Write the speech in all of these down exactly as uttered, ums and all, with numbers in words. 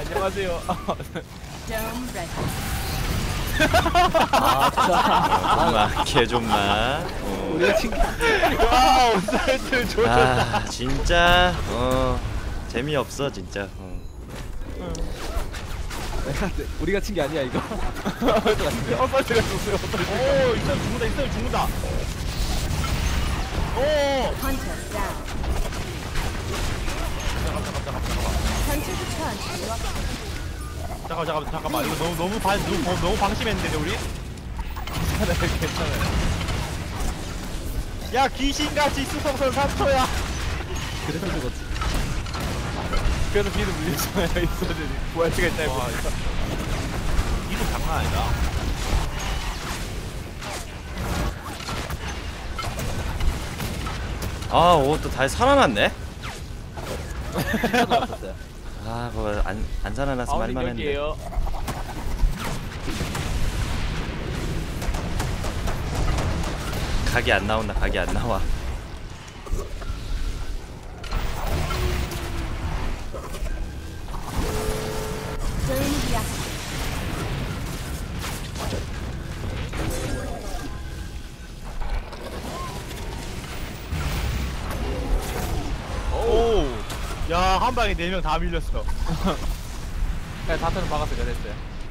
안녕하세요. 아, 개좀마. 우리가 친구. 와, 온사이트 좋았다. 아, 진짜 어 재미없어 진짜. 어. 우리가 친 게 아니야 이거. 어빠지가 줬어요. 어빠지가. 오, 이 사람 죽는다. 이 사람 죽는다. 오. 잠깐 잠깐 잠깐만 이거 너무 너무 반 너무 너무 방심했는데 우리? 괜찮아요 괜찮아요. 야 귀신같이 수성선 삼 초야. 그래서 죽었지. 그래도 비도 물렸잖아요 이 소들이. 부활시가 있다 이거. 이도 장난 아니다. 아, 오, 또 다시 살아났네. 아, 그거 안, 안 살아났으면 할만했는데. 각이 안 나온다. 각이 안 나와. 오, 야, 한 방에 네 명 다 밀렸어. 야, 다트는 박았어, 잘했어요.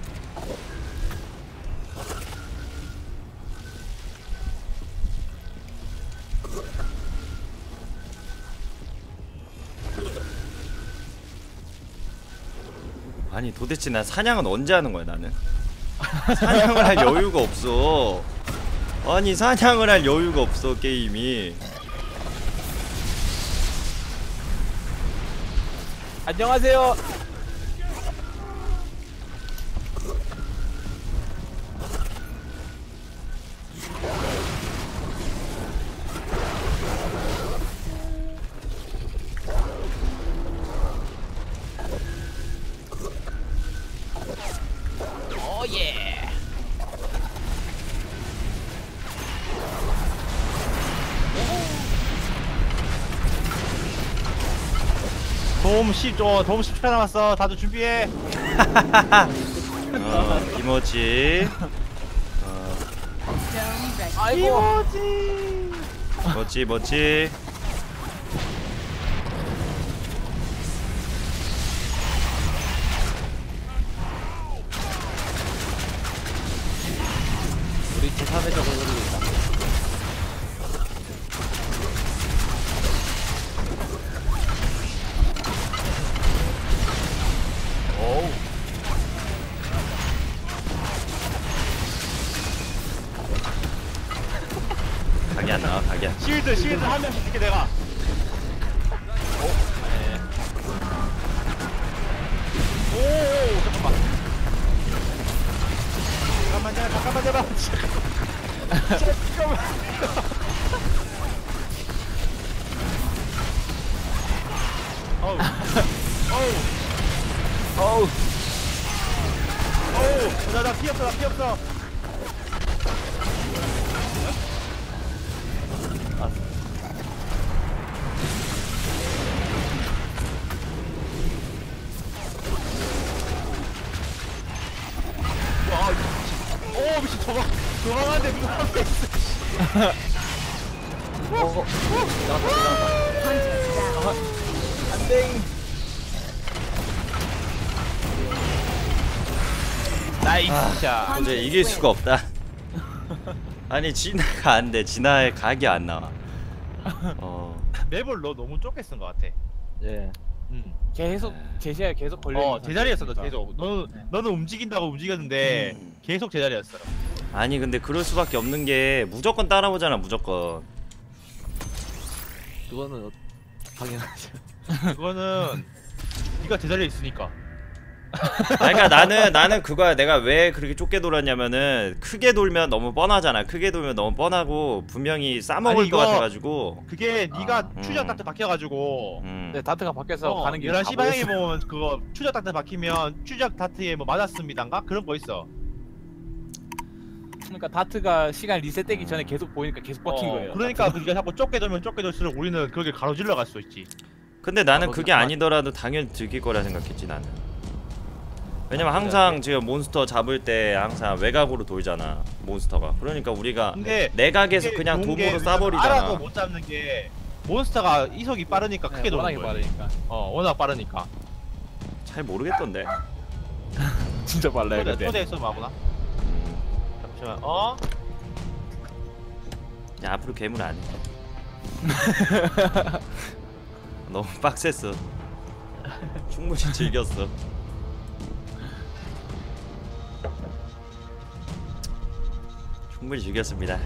아니, 도대체 난 사냥은 언제 하는 거야, 나는? 사냥을 할 여유가 없어. 아니, 사냥을 할 여유가 없어, 게임이. 안녕하세요. 오예. 도움 십 초, 도움 십 초 남았어. 다들 준비해. 어, 김어치. 어, 아이고. 멋지, 멋지. 우리 제삼회적으로 흐르고 있다. 오우. 각이 안 나와, 각이 안 나와. 실드, 실드 한 명씩 줄게 내가. 오, 네. 오, 잠깐만. 잠깐만요, 잠깐만, 잠깐만. 잠깐만. 어우, 어우, 어우, 어우. 나, 나 피 없어, 나 피 없어. 와, 미친. 오, 미친. 도망, 도망하는데 누가 앞에 있어. 어, 어, 나갔다, 나갔다. 안 돼. 나이스 샷. 도저히 이길 수가 없다. 아니, 진화가 안 돼. 진화의 각이 안 나와. 어. 맵을 너 너무 좁게 쓴 것 같아. 예. 응. 계속 제시에 계속 걸려. 어, 제자리였어, 너 계속. 너는, 네. 너는 움직인다고 움직였는데, 음. 계속 제자리였어. 아니, 근데 그럴 수밖에 없는 게 무조건 따라오잖아, 무조건. 그거는 어- 당연하죠. 그거는, 네가 제자리에 있으니까. 그러니까 나는 나는 그거야. 내가 왜 그렇게 좁게 돌았냐면은 크게 돌면 너무 뻔하잖아. 크게 돌면 너무 뻔하고 분명히 싸먹을 아니, 것 이거- 같아가지고. 그게 네가 아, 추적 음. 딱트 박혀가지고, 음. 네, 다트가 바뀌어서 어, 가는 길 열한 시 방향에 보였어. 뭐, 그거, 추적 딱트 박히면, 추적 다트에 뭐 맞았습니다인가? 그런 거 있어. 그러니까 다트가 시간 리셋되기 전에 계속 보이니까 계속 박힌 어, 거예요. 그러니까 네가 자꾸 좁게 돌면 좁게 돌수록 우리는 그렇게 가로질러 갈 수 있지. 근데 나는 아, 그게 거기- 아니더라도 당연히 들킬 거라 생각했지 나는. 왜냐면 항상 지금 몬스터 잡을 때 항상 외곽으로 돌잖아 몬스터가. 그러니까 우리가 근데 내각에서 이게 그냥 좋은 게 돔으로 쏴버리잖아. 알아도 못 잡는 게 몬스터가 이속이 빠르니까 크게 네, 도는 워낙에 거야. 빠르니까. 어 워낙 빠르니까. 잘 모르겠던데. 진짜 빨라요 초대 근데. 초대했어 마구나. 잠시만. 어? 야, 앞으로 괴물 안 해. 너무 빡셌어. 충분히 즐겼어. 충분히 즐겼습니다.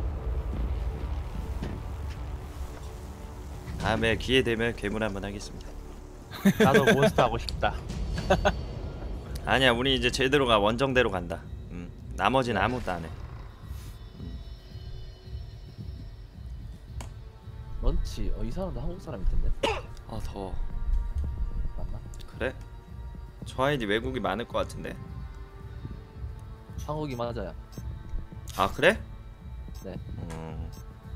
다음에 기회 되면 괴물 한번 하겠습니다. 나도 몬스터 하고 싶다. 아니야, 우리 이제 제대로 가. 원정대로 간다. 음, 나머지는 아무것도 안 해. 런치 어 이 사람도 한국 사람일 텐데. 아, 더워. 맞나? 그래? 저 아이디 외국이 많을 것 같은데. 한국이 맞아요. 아, 그래? 네. 음,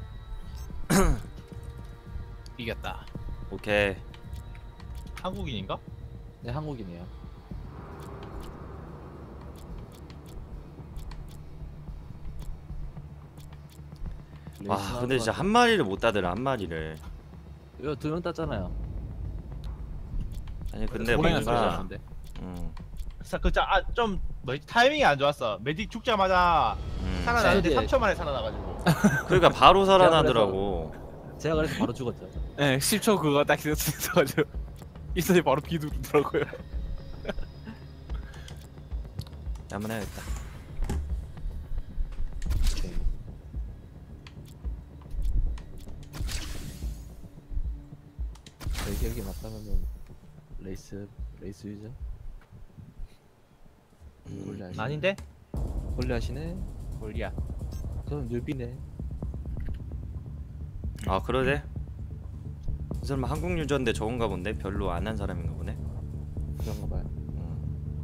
이겼다. 오케이. 한국인인가? 네, 한국이네요. 와, 근데 진짜 한 마리를 못 따더라. 한 마리를. 이거 두 명 땄잖아요. 아니 근데 고랭이가 뭔가 쏘셨는데. 음, 그아좀 뭐지 타이밍이 안 좋았어. 메딕 죽자마자 음. 살아나는데 네. 삼 초 만에 살아나가지고. 그러니까 바로 살아나더라고. 제가 그래서 바로 죽었죠. 네, 십 초 그거 딱 있어가지고 있어야 바로 비두르더라고요. 한번 해야겠다. 오케이. 제 기억이 맞다면은 레이스 레이스 유저. 원래 하시네. 아닌데? 원래 하시네. 골리야. 그럼 뉴비네. 아, 그러네. 이 사람 한국 유저인데 저건가 본데. 별로 안 한 사람인가 보네. 그런가 봐요. 음.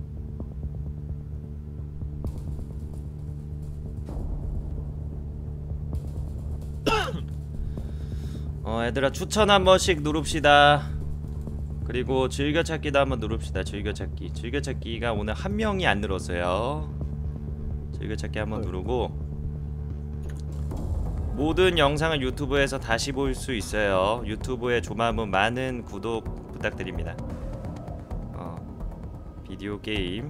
어, 얘들아 추천 한 번씩 누릅시다. 그리고 즐겨찾기도 한번 누릅시다. 즐겨찾기. 즐겨찾기가 오늘 한 명이 안 늘었어요. 즐겨찾기 한번 누르고 모든 영상을 유튜브에서 다시 볼 수 있어요. 유튜브에 조만은 많은 구독 부탁드립니다. 어, 비디오 게임.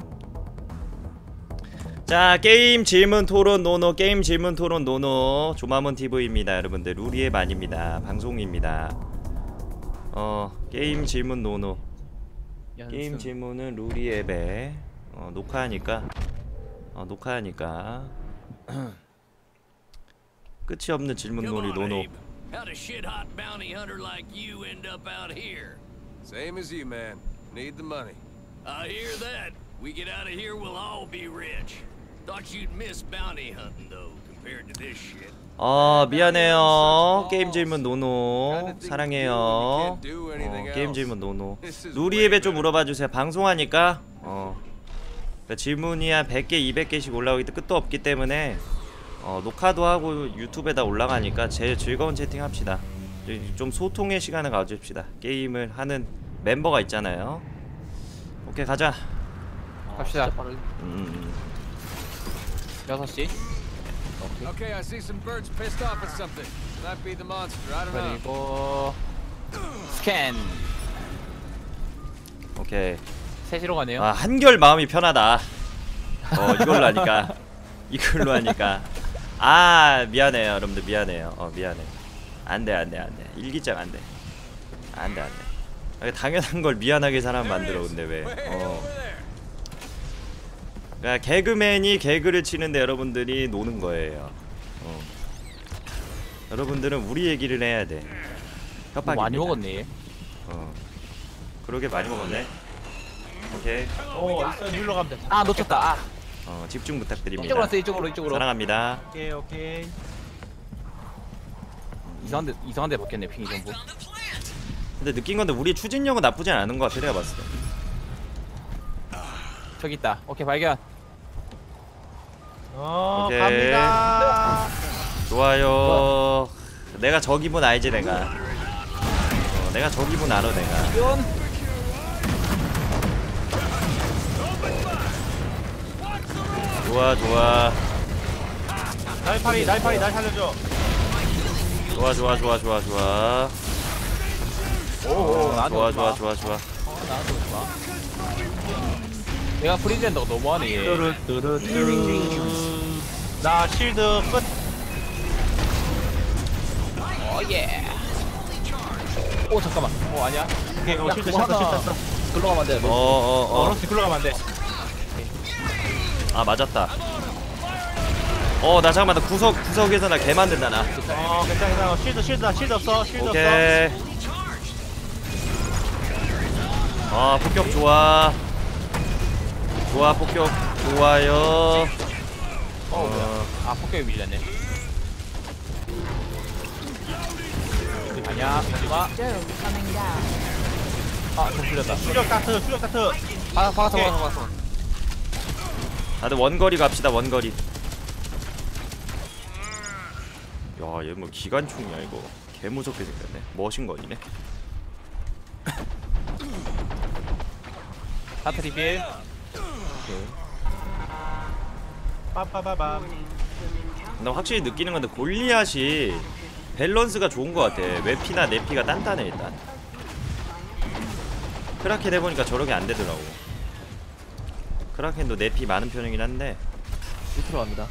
자, 게임 질문 토론 노노. 게임 질문 토론 노노. 조마문 티비입니다. 여러분들 루리의 반입니다. 방송입니다. 어, 게임 질문 노노. 게임 질문은 루리 앱에 어, 녹화하니까 어, 녹화하니까 끝이 없는 질문 놀이 노노. How'd a shit-hot bounty hunter like you end up out here? Same as you, man. Need the money. I hear that. We get out of here, we'll all be rich. Thought you'd miss bounty hunting, though, compared to this shit. 어, 미안해요. 게임 질문 노노. 사랑해요. 어, 게임 질문 노노. 루리 앱에 좀 물어봐 주세요. 방송하니까 어, 그러니까 질문이 한 백 개, 이백 개씩 올라오기 끝도 없기 때문에 어, 녹화도 하고 유튜브에다 올라가니까 제일 즐거운 채팅 합시다. 좀 소통의 시간을 가집시다. 게임을 하는 멤버가 있잖아요. 오케이, 가자. 갑시다. 진짜 빠르- 음, 여섯 시. 오케이. Okay, I see some birds pissed off at something. Might be the monster. I don't know. 그리고 스캔. 오케이. 셋시로 가네요. 아, 한결 마음이 편하다. 어, 이걸로 하니까. 이걸로 하니까. 아, 미안해요. 여러분들 미안해요. 어, 미안해. 안돼 안돼 안돼. 일기장 안돼. 안돼 안돼. 당연한 걸 미안하게 사람 만들어. 근데 왜? 어. 그러니까 개그맨이 개그를 치는데 여러분들이 노는 거예요. 어. 여러분들은 우리 얘기를 해야 돼. 협박입니다. 많이 먹었네. 어. 그러게 많이 먹었네. 오케이. 어 있어 눌러 가면 돼. 아 놓쳤다. 아. 어, 집중 부탁드립니다. 이쪽으로 왔어 이쪽으로 이쪽으로. 사랑합니다. 오케이 오케이. 이상한데 이상한데 먹겠네 핑이 전부. 근데 느낀 건데 우리 추진력은 나쁘지 않은 것 같아. 내가 봤을 때. 저기 있다. 오케이 발견. 어 오케이. 갑니다. 좋아요. 내가 저 기분 알지 내가. 어, 내가 저 기분 알아 내가. 이건 좋아 좋아 날파리 날파리 날 살려줘. 좋아 좋아 좋아 좋아 좋아 오오 어, 나도 좋아 좋아 좋아 좋아 나도 좋아. 내가 프리젠더가 너무하네 얘. 뚜루뚜루뚜루. 나 실드 끝. 오예. 오 잠깐만. 오 아니야. 오케이 오 실드 쳤어 실드 쳤어. 글로 가면 안 돼. 어어어 어 어, 러시 굴러가면 안 돼. 아 맞았다 어 나 잠깐만 나 구석 구석에서 나 개 만든다 나 어 괜찮아 괜찮아. 실드 실드 실드 없어 실드 없어. 오케이 아 폭격 좋아 좋아 폭격 좋아요 어 뭐야. 아 폭격이 밀렸네. 아니야 하지마. Dome coming down. 아좀 풀렸다. 추격 다트 추격 다트. 아 박았어 박았어 박았어. 다들 원거리 갑시다 원거리 야 얘 뭐 기관총이야 이거 개무섭게 생겼네 머신건이네 다트 리필. 빠빠바밤. 나 확실히 느끼는 건데 골리앗이 밸런스가 좋은 것 같아 웨피나 네피가 단단해 일단 크라켄 해보니까 저렇게 안 되더라고 크라켄도 네피 많은 편이긴 한데 밑으로 갑니다.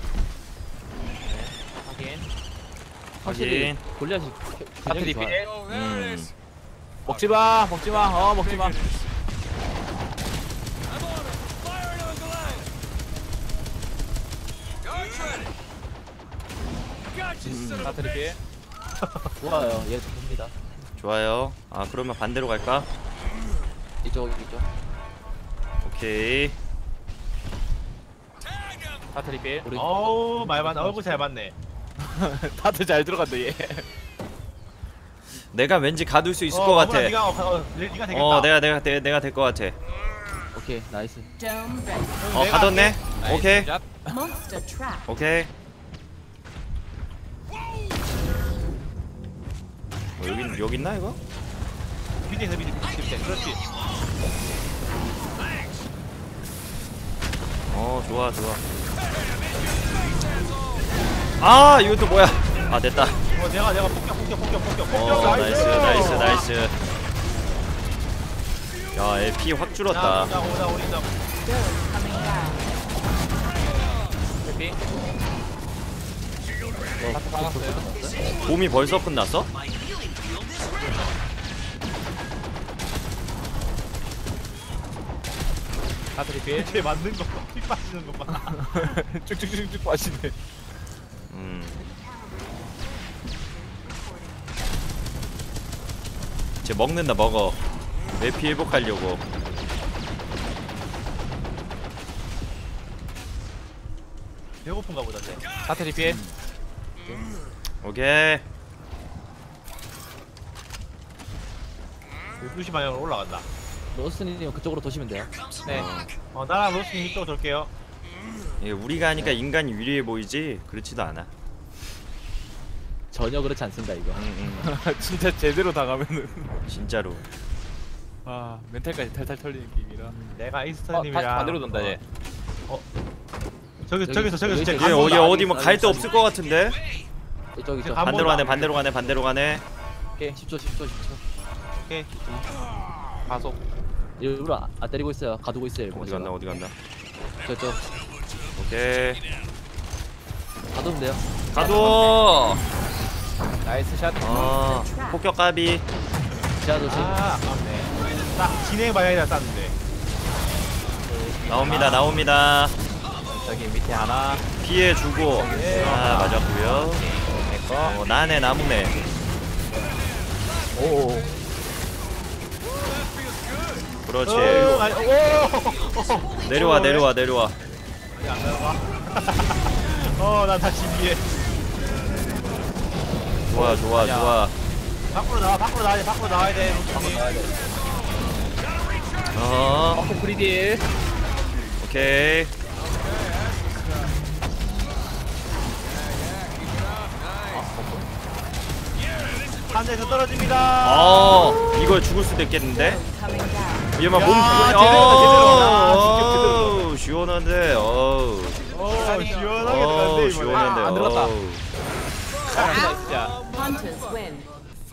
확인. 확실히 확인. 골리앗이 다트 균형이 리필. 좋아요. 음 먹지마 먹지마 어 먹지마. 다트 리필. 좋아요. 얘 좋습니다. 좋아요 아 그러면 반대로 갈까? 이쪽 이쪽. 오케이 다트 리필. 우리 어우 말 맞네. 얼굴 잘 맞네. 다트 잘 들어간다 얘. 내가 왠지 가둘 수 있을 어, 것 같아 어머나, 네가 어, 어, 네가 되겠다. 어 내가 내가 내, 내가 될 것 같아 오케이 나이스. Dome ready. 어 내가 가뒀네 할게. 오케이 나이스 샷. Monster trap. 오케이 어, 여기 여기 있나 이거? 밑에서 밑에 밑에 그렇지. 어 좋아 좋아 아 이것도 뭐야 아 됐다 어 내가 내가 폭격 폭격 폭격 폭격 폭격. 어 나이스 나이스 나이스 야 애 피 확 줄었다 오자 오자 오자. Dome coming down. 해피. 다트 박았어요. 봄이 벌써 끝났어? 다트 리필. 제 맞는 거 봐. 피 빠지는 거 봐. 쭉쭉쭉쭉 빠지네. 음. 쟤 먹는다 먹어 맵피 회복하려고 배고픈가 보다 쟤. 다트 리필. 오케이 열두 시 방향으로 올라간다. 로스님 그쪽으로 도시면 돼요. 네. 어 나랑 로스님 이쪽으로 돌게요. 이게 우리가 하니까 인간이 유리해 보이지 그렇지도 않아 전혀 그렇지 않습니다 이거. 응, 응. 진짜 제대로 당하면은 진짜로 아 멘탈까지 탈탈 털리는 게임이라. 내가 어, 이스터님이랑 다시 반대로 돈다 얘. 저기 여기, 저기서 저기서 여기 제 있어. 얘 감독도 어디 아니- 어디 뭐 갈 데 없을 것 같은데 이쪽 이쪽. 감- 반대로 번도 가네 안 반대로 가네 반대로 가네 오케이 십 초 십 초 십 초. 오케이. 가속. 일부러 안- 안 때리고 있어요. 가두고 있어요. 일부러 어디 제가. 갔나 어디 갔나 저쪽 오케이 가두면 돼요. 가둬 나이스 샷. 어 폭격 가비 제가 도시. 아 아깝네. 딱 진행 방향이라 쌌는데. 나옵니다 나옵니다 저기 밑에 하나. 피해주고 아 맞았고요 내거. 어 나네 나무네 오. 그렇지 어, 아니, 오. 내려와 내려와 내려와 아니 안 나와. 어, 나 다 신기해. 좋아 좋아 아니야. 좋아 밖으로 나와, 밖으로 나와야 돼, 밖으로 나와야 돼. 밖으로 나와야 돼. 어 어, 프리딜. 오케이 하늘에서 떨어집니다. 어 이걸 죽을 수도 있겠는데 Coming down. 얘만 야, 몸 제대로다, 어, 제대로. 야, 진짜 제대로. 어우, 시원한데 어우 오, 시간이. 시원하게 어 들어갔네, 이번에. 시원한데. 아, 안 들어갔다. 어우. 아, 진짜. Hunters win.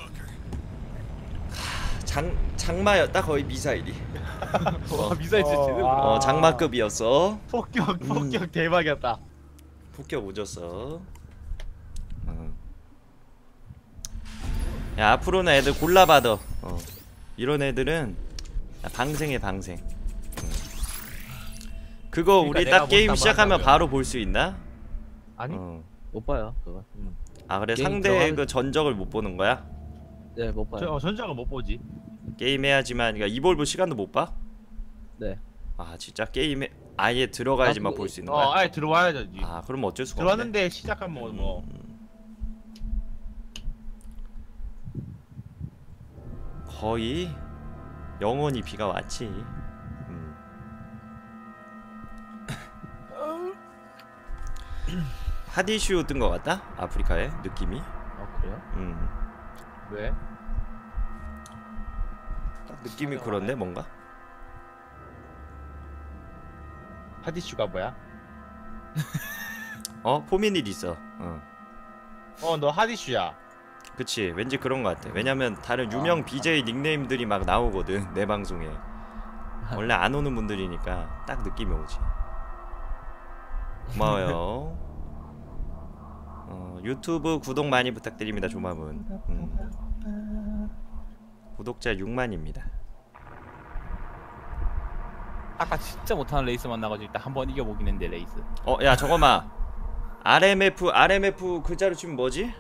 장 장마였다 거의 미사일이. 와, 미사일 진짜 제대로. 어, 어 장마급이었어. 폭격 폭격 대박이었다. 폭격 오졌어. 어. 야 앞으로는 애들 골라받아. 어. 이런 애들은 방생해 방생. 음. 그거 그러니까 우리 내가 딱 게임 못 시작하면 담아한다고요. 바로 볼 수 있나? 아니? 어. 못 봐요 그거. 음. 아 그래 게임 상대의 들어가는- 그 전적을 못 보는 거야? 네 못 봐요. 저 어, 전작은 못 보지. 게임 해야지만 그러니까 이볼브 시간도 못 봐? 네. 아 진짜 게임에 아예 들어가야지만 아, 볼 수 있는 어, 거야? 아예 들어와야지. 아 그럼 어쩔 수가 없네. 들어왔는데 시작하면 뭐 거의 영원히 비가 왔지. 음. 하디슈 뜬 거 같다? 아프리카에 느낌이. 아 그래요? 음. 왜? 딱 느낌이 그런데 뭔가. 하디슈가 뭐야? 어 포미닛 있어. 어. 어 너 하디슈야. 그치 왠지 그런 거 같아. 왜냐면 다른 유명 비제이 닉네임들이 막 나오거든 내 방송에. 원래 안 오는 분들이니까 딱 느낌이 오지. 고마워요. 어, 유튜브 구독 많이 부탁드립니다 조마문. 음. 구독자 육만입니다. 아까 진짜 못하는 레이스 만나가지고 일단 한번 이겨보긴 했는데 레이스. 어 야 저거마 알엠에프 알엠에프 글자로 치면 뭐지?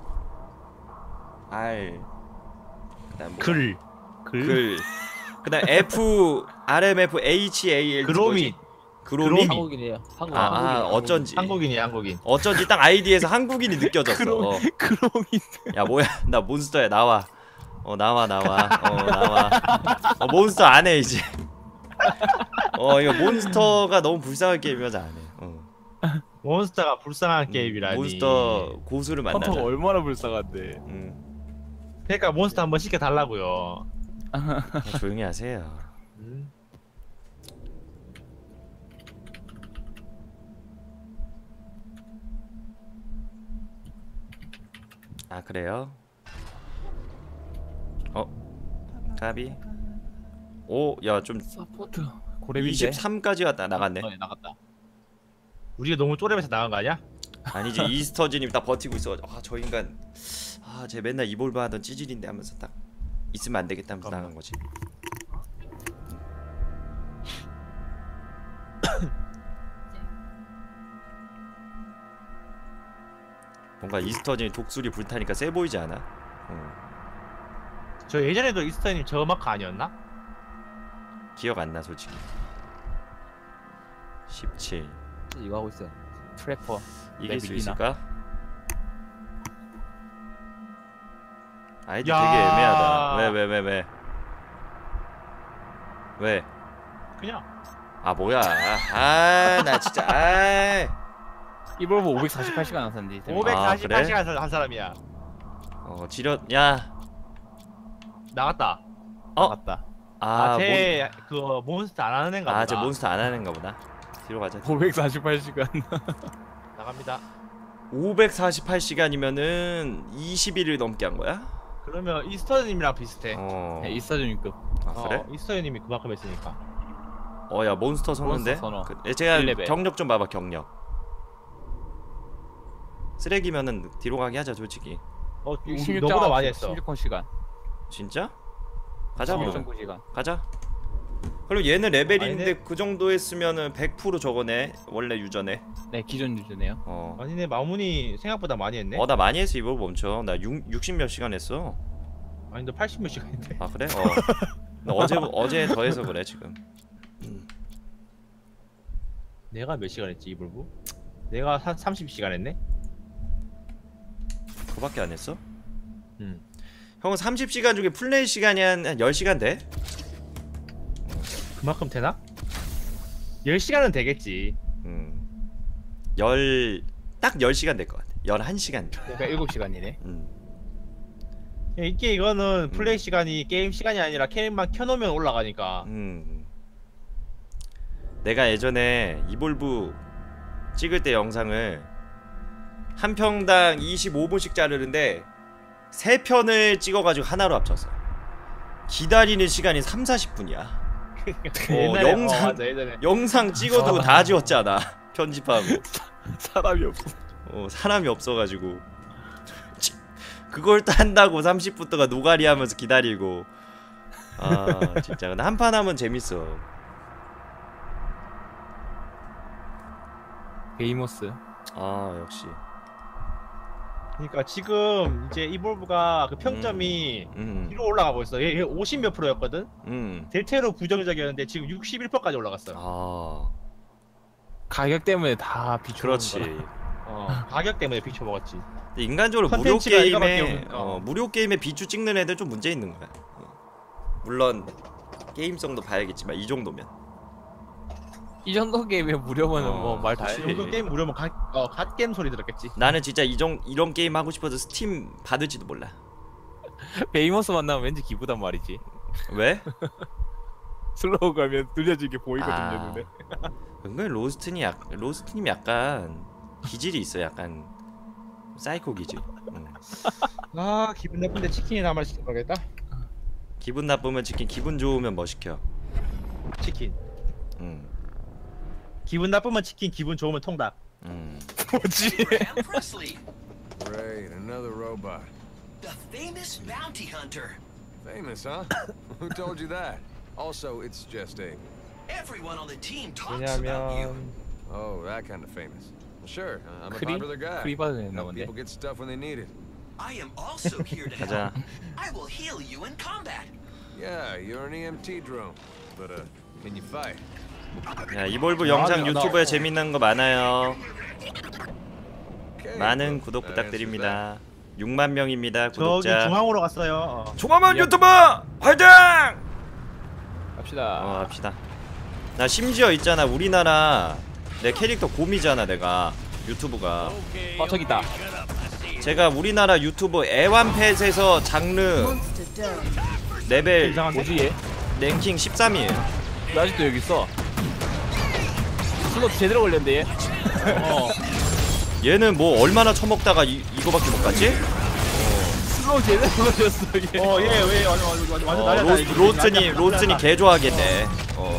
R 그다음 뭐 글. 글. 글 그다음 F 알엠에프 에이치에이엘 그로밋. 그로밋 그로밋. 한국인이에요. 한국. 아, 아 한국인, 어쩐지 한국인이야 한국인. 어쩐지 딱 아이디에서 한국인이 느껴졌어. 어. 그로밋. 야 뭐야 나 몬스터야 나와. 어 나와 나와 어 나와. 어, 몬스터 안 해 이제. 어 이거 몬스터가 너무 불쌍한 게임이어서 안 해. 어. 몬스터가 불쌍한 게임이라니. 몬스터 고수를 만나자. 헌터가 얼마나 불쌍한데. 음. 그러니까 몬스터 한번 시켜 달라고요. 그냥 조용히 하세요. 음. 아 그래요? 어? 까비? 오 야 좀 서포트. 고래비인데. 이십삼까지 갔다 나갔네. 어, 나갔다. 우리가 너무 쪼렙해서 나간 거 아니야? 아니지 이스터즈님 딱 버티고 있어가지고 아저 인간 아쟤 맨날 이볼브 하던 찌질인데 하면서 딱 있으면 안 되겠다 하면서 나간 거지. 뭔가 이스터즈님 독수리 불타니까 세 보이지 않아? 어. 저 예전에도 이스터님 저 마크 아니었나? 기억 안 나 솔직히. 십칠 이거 하고 있어요. 트래퍼. 이길 수 레벨이나? 있을까? 아이디 야. 되게 애매하다. 왜 왜 왜 왜, 왜? 왜? 그냥. 아 뭐야? 아 나 진짜 아. 이볼브 오백사십팔 시간 안 산디. 오백사십팔 그래? 시간 한 사람이야. 어 지렸 야. 나갔다. 어? 나갔다. 아, 아쟤 그 몬스터 안 하는 애인가 보다. 아, 저 몬스터 안 하는가 보다. 뒤로 가자. 오백사십팔 시간. 나갑니다. 오백사십팔 시간이면은 이십 일을 넘게 한 거야? 그러면 이스터님이랑 비슷해. 어. 네, 이스타준급. 아 그래? 어, 이스터님이 그만큼 했으니까. 어 야 몬스터 선호인데? 몬스터 선호. 그, 제가 일 레벨. 경력 좀 봐봐 경력. 쓰레기면은 뒤로 가게 하자 솔직히. 어, 십육 너보다 많이 했어. 십육 콘 시간. 진짜? 가자 그럼. 십육 점 구 시간. 가자. 그럼 얘는 레벨인데 아니네. 그 정도 했으면은 백 퍼센트 저거네. 원래 유저네. 네, 기존 유저네요. 어. 아니네 마문이 생각보다 많이 했네. 어 나 많이 했어 이걸 멈춰. 나 육십 몇 시간 했어. 아니 너 팔십 몇 시간인데. 아 그래? 어. 나 어제 어제 더해서 그래 지금. 내가 몇 시간 했지 이불부? 내가 한 삼십 시간 했네. 그밖에 안 했어? 음. 형은 삼십 시간 중에 플레이 시간이 한, 한 십 시간 돼? 그만큼 되나? 열 시간은 되겠지. 음. 열... 딱 십 시간 될 것 같아. 열한 시간. 그러니까 일곱 시간이네. 음. 이게 이거는 플레이 음. 시간이 게임 시간이 아니라 게임만 켜놓으면 올라가니까. 음. 내가 예전에 이볼브 찍을 때 영상을 한 평당 이십오 분씩 자르는데 세 편을 찍어가지고 하나로 합쳐서 기다리는 시간이 삼사십 분이야. 어, 옛날에, 영상 어, 맞아, 예전에. 영상 찍어도 다 지웠잖아. 편집하고. 사람이 없어. 어, 사람이 없어가지고 그걸 또 한다고 삼십 분 동안 노가리 하면서 기다리고. 아 진짜 근데 한 판 하면 재밌어. 베이모스. 아 역시. 그러니까 지금 이제 이볼브가 그 평점이 음, 뒤로 올라가고 있어. 얘 오십 몇 프로였거든. 음. 델테로 부정적이었는데 지금 육십일 퍼센트까지 올라갔어요. 아 가격 때문에 다 비추는 그렇지. 거라. 어, 가격 때문에 비춰 먹었지. 근데 인간적으로 무료 컨텐츠가 이거밖에 게임에 없으니까. 어, 무료 게임에 비추 찍는 애들 좀 문제 있는 거야. 어. 물론 게임성도 봐야겠지만 이 정도면. 이 정도 게임에 무료면은 어, 뭐 말 다 해. 그치. 이거 게임 무료면 갓, 어, 갓게임 소리 들었겠지. 나는 진짜 이정 이런 게임 하고 싶어서 스팀 받을지도 몰라. 베이모스 만나면 왠지 기쁘단 말이지. 왜? 슬로우 가면 들려지게 보이거든요 아. 눈에. 은근 로스트니 약 로스트님이 약간 기질이 있어. 약간 사이코 기질. 응. 아 기분 나쁜데 치킨이나 한 마리 시켜야겠다. 기분 나쁘면 치킨, 기분 좋으면 뭐 시켜? 치킨. 응. 기분 나쁘면 치킨, 기분 좋으면 통닭. 응. 뭐지? Graham Presley, Great, another robot. the famous bounty hunter. Famous, huh? Who told you that? Also, it's just a... Everyone on the team talks about you. 왜냐면 Oh, that kind of famous. Well, sure, uh, I'm a 크리? popular guy. 크리 받아야 된다 Help 근데. people get stuff when they need it. I am also here to 가자. help. I will heal you in combat. Yeah, you're an E M T drone. But, uh, can you fight? 야 이볼브 영상 나- 유튜브에 재밌는 거 많아요. Okay, 많은 well, 구독 that answers 부탁드립니다. 육만 명입니다 저기 구독자. 중앙으로 갔어요. 어. 종아만 유튜브 화이팅! 갑시다. 어 합시다. 나 심지어 있잖아 우리나라 내 캐릭터 곰이잖아 내가 유튜브가. 어 저기 있다. 제가 우리나라 유튜브 애완펫에서 장르 Monster dome. 레벨 이상한데? 뭐지 얘? 랭킹 십삼이에요. 왜 아직도 여기 있어? 슬롯 제대로 걸렸는데 얘? 어. 얘는 뭐 얼마나 처먹다가 이, 이거밖에 못 갔지? 슬롯 제대로 걸렸어 얘. 어, 얘 왜 완전 완전 완전 어, 날렸다, 로스, 이게. 로스니 날렸다, 로스니 날렸다. 개 좋아하겠네. 어.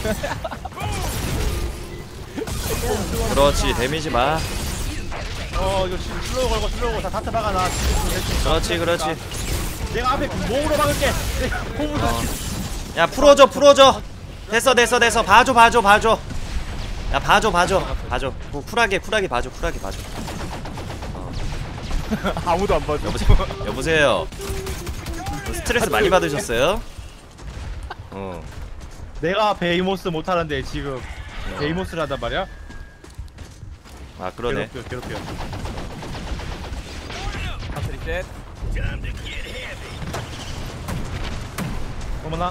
그렇지 데미지 봐. 어, 이거 지금 슬로우 걸고 슬로우 걸고 다 다트 박아 놔. 그렇지 그렇지. 내가 앞에 몸으로 막을게. 내가 몸으로. 야 풀어줘 풀어줘. 됐어 됐어 됐어 봐줘 봐줘 봐줘. 야 봐줘 봐줘 봐줘. 뭐 쿨하게 쿨하게 봐줘 쿨하게 봐줘. 아무도 안 봐줘. 여보세요 여보세요. 뭐 스트레스 많이 받으셨어요? 어. 내가 베이모스 못 하는데 지금 베이모스를 하단 말이야? 아 그러네. 괴롭혀, 괴롭혀. 카트 리셋. 어머나.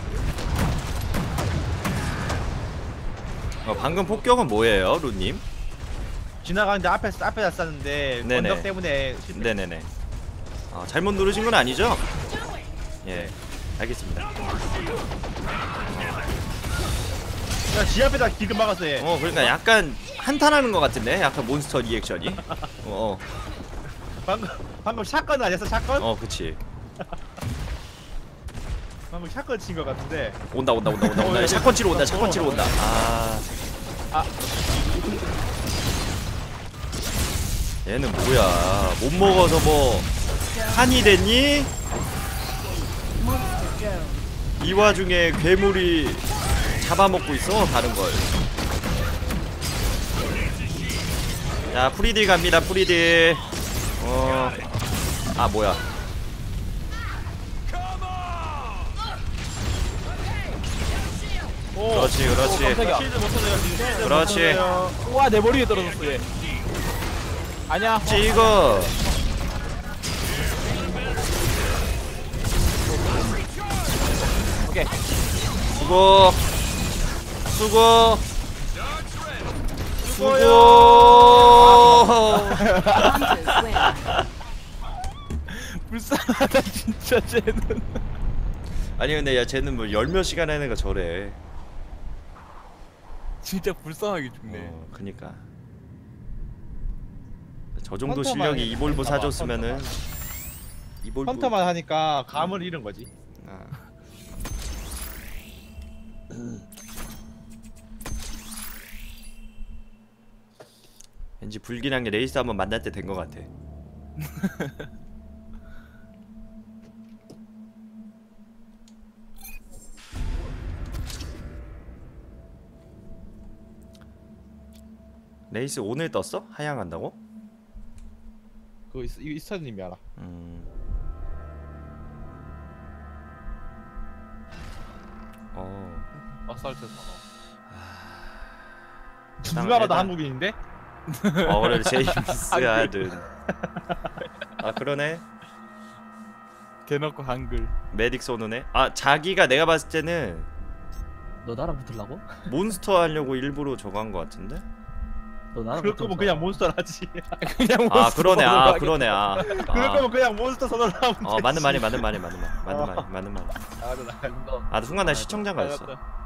어, 방금 폭격은 뭐예요 루님? 지나가는데 앞에 앞에다 쐈는데 네네. 언덕 때문에 실패. 네네네. 아, 잘못 누르신 건 아니죠? 예, 알겠습니다. 야, 지 앞에다 기금 막았어 얘. 어, 그러니까 약간 한탄하는 것 같은데, 약간 몬스터 리액션이. 어, 방금 방금 샷건 아니었어 샷건? 어, 어, 그치. 방금 샷건 친 것 같은데. 온다, 온다, 온다, 온다, 온다. 샷건 치러 온다, 샷건 치러 온다. 아, 아. 얘는 뭐야? 못 먹어서 뭐 한이 됐니? Monster dome. 이 와중에 괴물이 잡아먹고 있어 다른 걸. 자 프리딜 갑니다 프리딜. 어, 아 뭐야? 오. 그렇지 그렇지. 깜짝이야. 실드 못 써요. 실드 못 그렇지. 써요. 우와 내 머리 위에 떨어졌어 얘. 아니야. 찍어. 오케이. 수고 수고 수고. Hunters win. 불쌍하다 진짜 쟤는. 아니 근데 야 쟤는 뭐 열 몇 시간 하는 거 저래. 진짜 불쌍하게 죽네. 어, 그니까. 저 정도 헌터만 실력이 해, 이볼브 헌터만, 사줬으면은 이볼브 헌터만 하니까 감을 잃은 거지. 아. 왠지 불길한 게 레이스 한번 만날 때 된 것 같아. 레이스 오늘 떴어? 하향한다고? 그거 이- 이스터님이 알아. 음. 어. 어설트 선호. 누가 봐도 일단- 한국인인데? 어 그래 제임스 하든. 아 그러네. 대놓고 한글. 메딕 쏘는 애. 아 자기가 내가 봤을 때는 너 나랑 붙으려고? 몬스터 하려고 일부러 저거 한 거 같은데? 너 나랑 그럴 붙으면 거면 그냥 몬스터를 하지. 그냥 아 몬스터 그러네. 아 선호하겠다. 그러네. 아. 그럴 아. 거면 그냥 몬스터 선언을 하면 되지. 어 맞는 말이 맞는 말이 맞는 말 맞는 말 맞는 말. 나가자 나가자. 아 순간 나 시청자가 있어. 나갔다.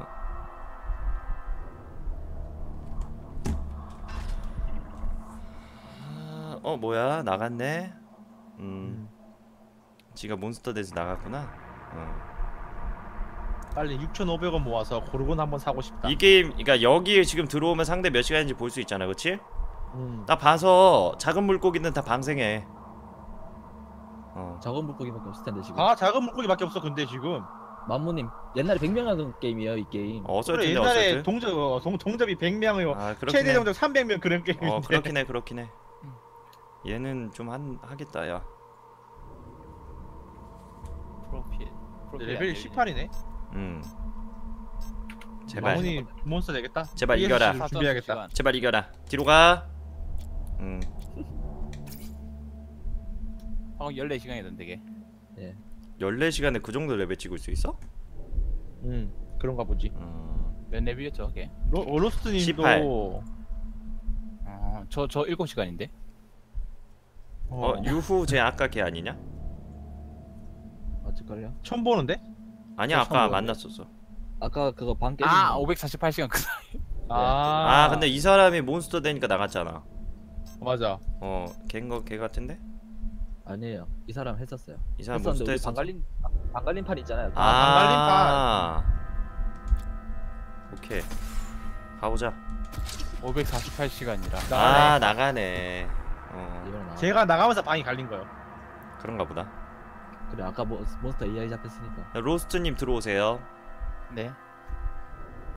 아, 어 뭐야 나갔네. 음. 지가 몬스터 돼서 나갔구나. 어. 빨리 육천오백 원 모아서 고르곤 한번 사고 싶다. 이 게임 그러니까 여기에 지금 들어오면 상대 몇 시간인지 볼 수 있잖아, 그렇지? 음. 나 봐서 작은 물고기는 다 방생해. 어. 작은 물고기밖에 없을 텐데 지금. 아 작은 물고기밖에 없어. 근데 지금 만무님 옛날에 백 명 하던 게임이에요 이 게임. 어, 그래, 어설트네 옛날에 어설트. 동접 어, 동, 동접이 백 명이요. 아 그렇긴 최대 해. 동접 삼백 명 그런 게임인데. 어 그렇긴 해 그렇긴 해. 얘는 좀 한 하겠다 야. 프로필. 프로필 레벨이 안 십팔이네. 음. 제발 마무니 몬스터 되겠다. 제발 이에스 이겨라. 를 준비해야겠다. 시간. 제발 이겨라. 뒤로 가. 음. 방금 열네 시간이던데 되게. 예. 열네 시간에 그 정도 레벨 찍을 수 있어? 음 그런가 보지. 음. 몇 레벨이었죠, 그게? 로, 어, 로스트님도 십팔. 어, 저 저 일곱 시간인데. 어, 유후 쟤 아까 걔 아니냐? 어쩔걸요? 처음 보는데? 아니야 어, 아까 처음 만났었어. 아까 그거 방 깨진 아, 거. 오백사십팔 시간 그 아, 아 근데 이 사람이 몬스터 되니까 나갔잖아. 맞아. 어 걔인 거 걔 같은데? 아니에요. 이 사람 했었어요. 이 사람 했었는데 몬스터 우리 했었어. 방갈린 방갈린 판 있잖아요. 아 오케이 가보자. 오백사십팔 시간이라. 아 나가네. 어 이번에 나와. 제가 나가면서 방이 갈린 거예요. 그런가 보다. 그래 아까 뭐, 몬스터 에이아이 잡혔으니까. 로스트님 들어오세요. 네.